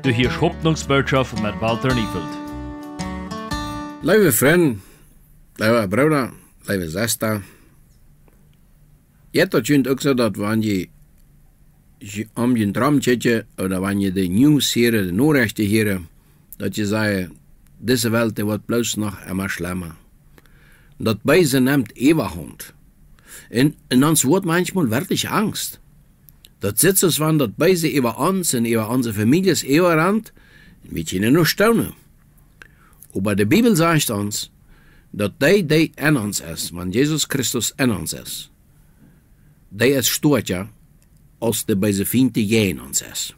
Du hörst Hoffnungs-Botschaft mit Walter Neufeld. Lieve vriend, lieve broeder, lieve zuster. Je kunt ook zo dat wanneer je om je droom zit, of wanneer je de nieuws hier, de Nachrichten hier, dat je zegt, deze wereld wordt bloos nog immer schlimmer. Dat Beise nimmt Eberhand. En ons wordt manchmal wirklich Angst. Dat zit zo van dat Beise über ons en über onze families überrannt, wir können nur staunen. Aber die Bibel sagt uns, dat die in uns ist, wenn Jesus Christus in uns ist, die ist stärker, als der böse Feind, die in uns ist.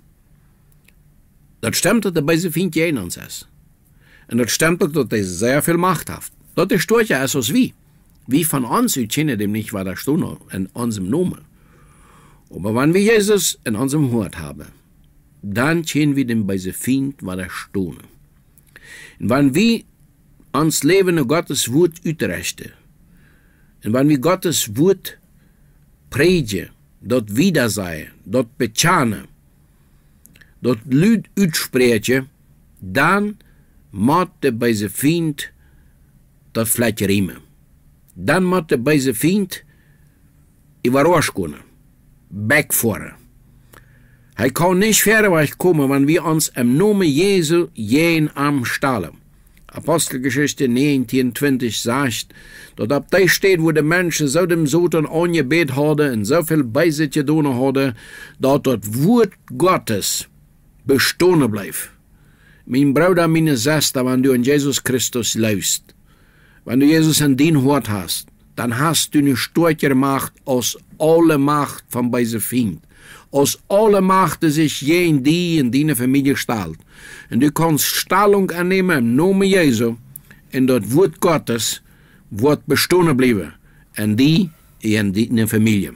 Das stimmt, dass der böse Feind in uns ist. Und das stimmt auch, dass er sehr viel Macht hat. Das ist stärker ist als wir. Wir von uns, wir kennen dem nicht, was da steht in unserem Namen. Aber wenn wir Jesus in unserem Hort haben, dann kennen wir den böse Feind, was da steht. Und wenn wir uns Leben in Gottes Wort uitrichten, und wenn wir Gottes Wort predigen, dort wiedersehen, dort bekennen, dort Lüd uitspreken, dann moet der böse Feind dat vielleicht riemen. Dann moet der böse Feind überrasch können, wegfahren. Hij kan niet verder wegkomen, wenn wir uns im Namen Jesu jeden Arm stellen. Apostelgeschichte 19:20 sagt, dat op die steht, wo die Menschen so dem Satan angebet hadden en so viel Beisitz getan hadden, dat das Wort Gottes bestehen bleibt. Mein Bruder, meine Schwester, wenn du an Jesus Christus läufst, wenn du Jesus in dein Hort hast, dann hast du eine stärkere Macht als alle Macht vom bösen Feind. Als alle Macht, die sich je in die in deine Familie stellt. Und du kannst Stellung annehmen im Namen Jesu, und das Wort Gottes wird bestehen bleiben. In die in deine Familie.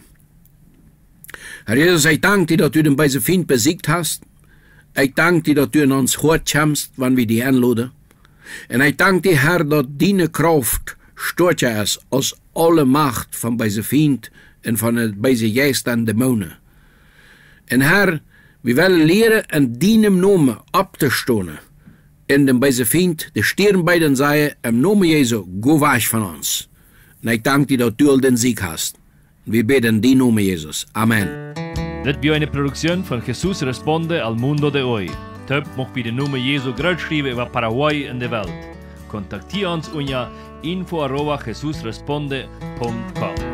Herr Jesus, ich danke dir, dass du den bösen Feind besiegt hast. Ich danke dir, dass du in uns Hort kommst, wenn wir dich einladen. Und ich danke dir, Herr, dass deine Kraft stärker ist als alle Macht vom bösen Feind und von den bösen Geistern und Dämonen. En Herr, wir wollen lernen, in deinem Namen abzustehen. In dem bösen Feind, die Stirn bei den Seien, im Namen Jesu, go weg von uns. Und ich danke dir, dass du all den Sieg hast. Wir beten in den Namen Jesus. Amen. Das war eine Produktion von Jesus Responde al Mundo de Hoy. Töp mocht bei den Namen Jesu groß schreiben über Paraguay in der Welt. Kontaktiere uns unter info@jesusresponde.com.